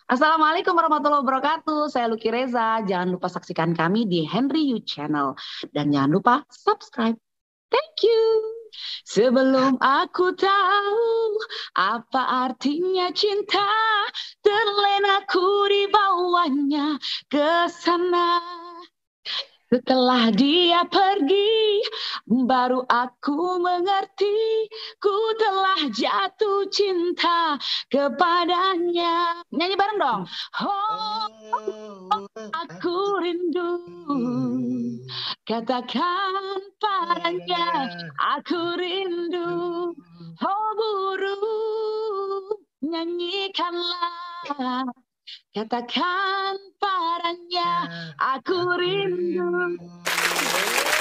Assalamualaikum warahmatullahi wabarakatuh. Saya Lucky Reza. Jangan lupa saksikan kami di Henry You Channel. Dan jangan lupa subscribe. Thank you. Sebelum aku tahu apa artinya cinta, terlena ku dibawanya ke sana. Setelah dia pergi, baru aku mengerti, ku telah jatuh cinta kepadanya. Nyanyi bareng dong. Oh, aku rindu, katakan padanya, aku rindu. Oh burung, nyanyikanlah, katakan padanya, aku rindu.